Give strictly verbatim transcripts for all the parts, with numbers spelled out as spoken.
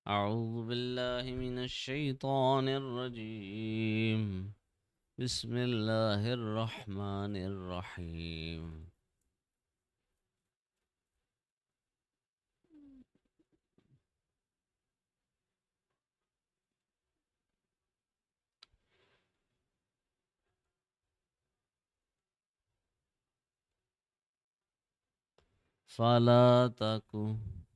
أعوذ بالله من الشيطان الرجيم بسم الله الرحمن الرحيم فلا تك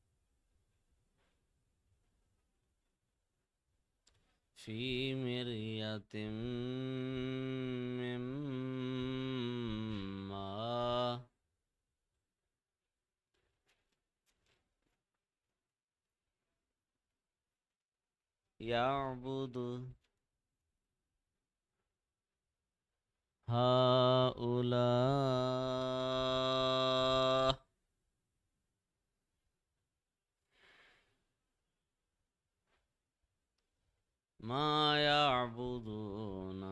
في مرية مما يعبد هؤلاء ما يعبدون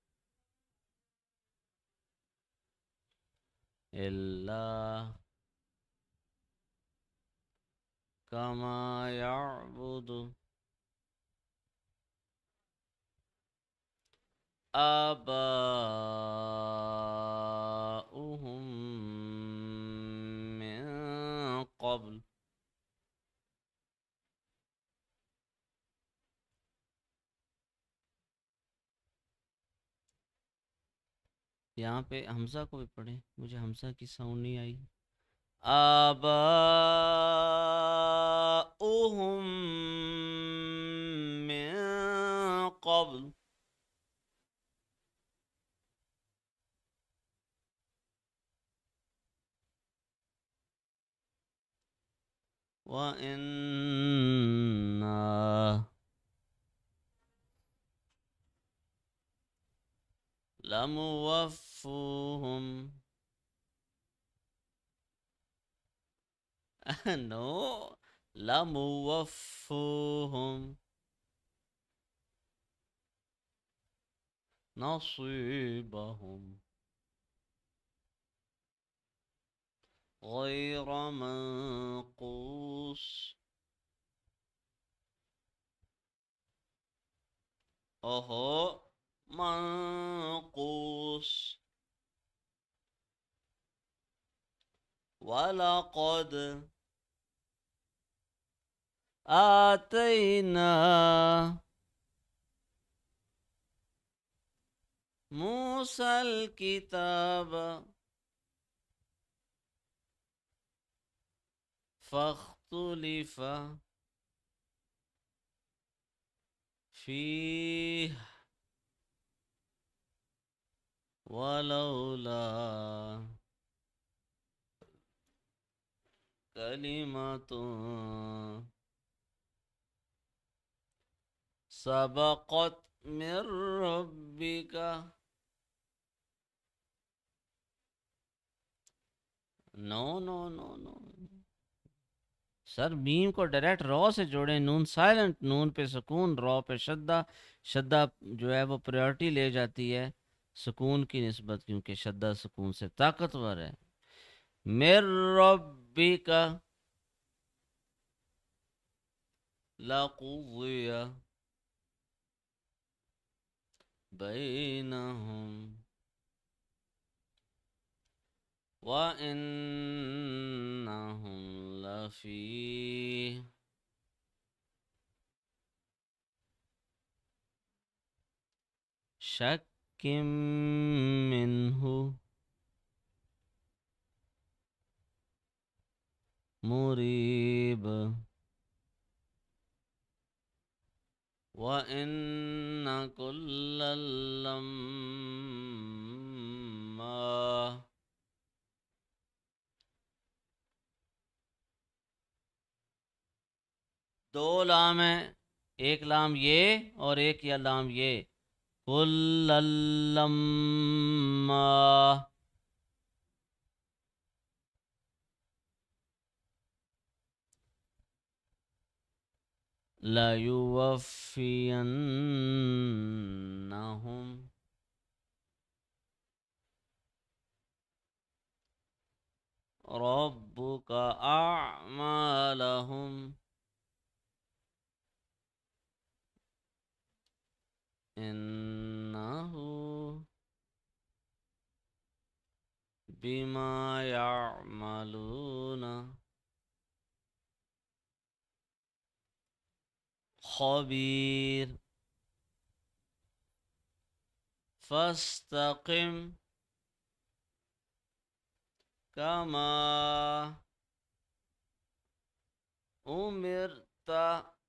إلا كما يعبد آباؤهم من قبل यहाँ पे हमजा को भी पढ़े, मुझे हमजा की साउंड नहीं आई। आबाउहुम मिन क़ब्ल व इन्ना लमुवफ्फूहुम नो लमुवफ्फूहुम नसीबहुम गैर मनकूस। ओहो मनकूस। वलक़द आतैना मूसल किताब फख्तुलिफ फीह वलौला कलिमतुन सबक़त मिर रब्बिका। No no no no sir, मीम को डायरेक्ट रॉ से जोड़े। नून साइलेंट, नून पे सुकून, रॉ पे शद्दा। शद्दा जो है वो प्रायोरिटी ले जाती है सुकून की निस्बत, क्योंकि शद्दा सुकून से ताकतवर है। मिर रब्बिका लक़ुज़िया बैनहुम व इन्नहुम लफ़ी शक्किम मिन्हु मुरीब व इन्ना कुल्लल लम्मा दो लाम है, एक लाम ये और एक या लाम ये। कुल्लल लम्मा लयुवफ्फियन्नहुम रब्बुका अअमालहुम इन्नहु बिमा यामलून खबीर। फस्तकिम कमा उमिरता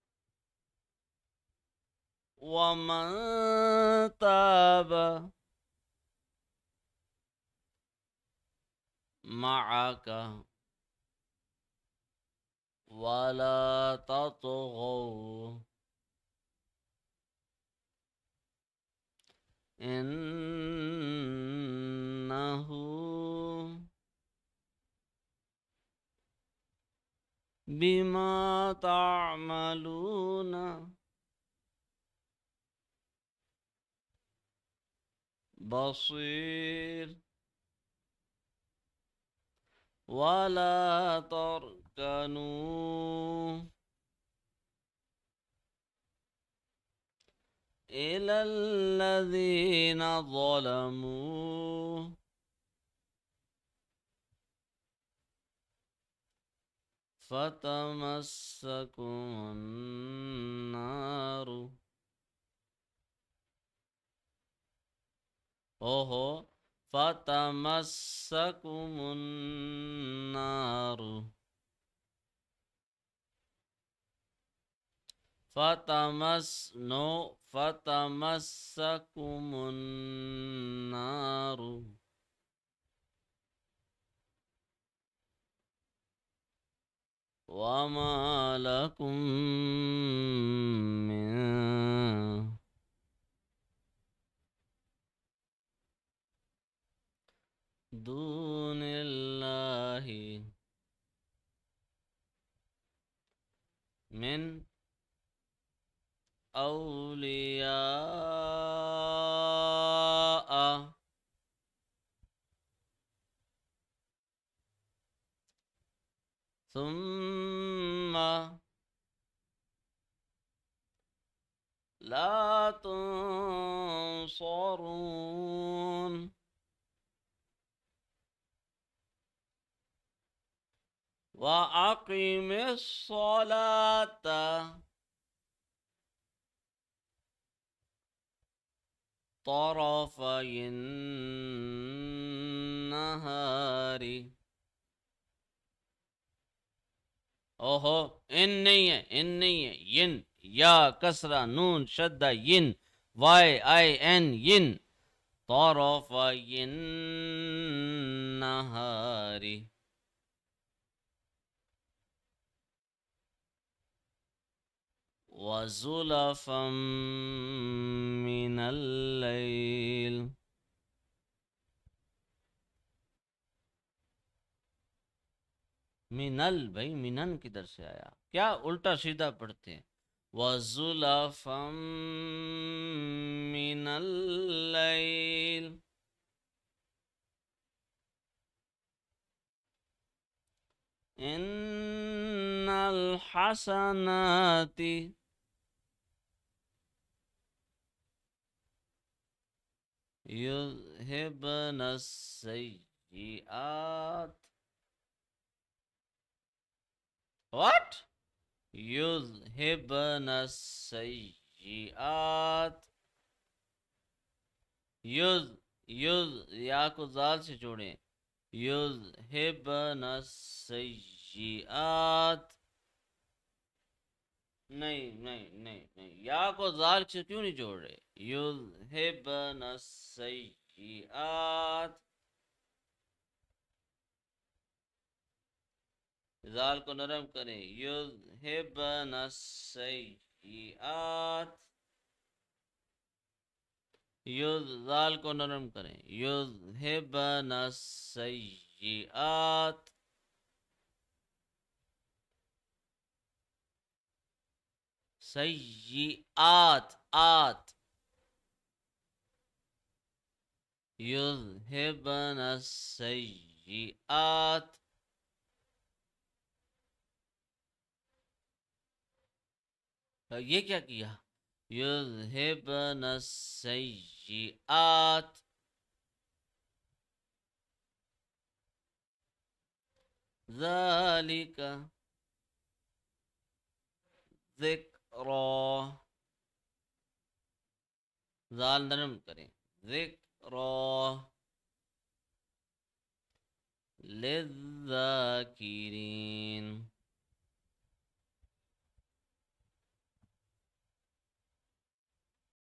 वमन ताब मअका वला ततगौ इन्नहु बिमा तामलून बसीर। वला तरकनू इलल्लज़ीन ज़लमू फतमस्सकुमुन्नारु। ओहो, फतमस्सकुमुन्नारु फतमस नो फतमस्सकुमुन्नारु वमा लकुम मिन दूनिल्लाहि मिन औलिया सुम्मा ला तुंसरून। व अक़िमिस्सलाता तरफ़यिन नहारी। ओहो, इन नहीं है, इन नहीं है, यिन या कसरा नून शद्दा यिन वाई आई एन यिन तरफ़यिन नहारी। वज़ुलफ़म मिनल लैल। मिनल भाई मिनन किधर से आया? क्या उल्टा सीधा पढ़ते हैं? वज़ुलफ़म मिनल लैल इन्नल हसनाति युज़हिबनस सय्यिआत। What? युज़हिबनस सय्यिआत। युज़ युज़ या को जाल से जोड़ें। युज़हिबनस सय्यिआत। नहीं नहीं नहीं नहीं, या को जाल से क्यों नहीं जोड़ रहे? युज़हिबनस सय्यिआत। जाल को नरम करें। युज़हिबनस सय्यिआत। युज़ जाल को नरम करें। युज़हिबनस सय्यिआत। सय्यिआत आत। युज़हिबनस सय्यिआत। ये क्या किया? युज़हिबन सय्यिआत ज़ालिका ज़िक्रा, ज़ाल नरम करें, ज़िक्रा लिज़्ज़ाकिरीन।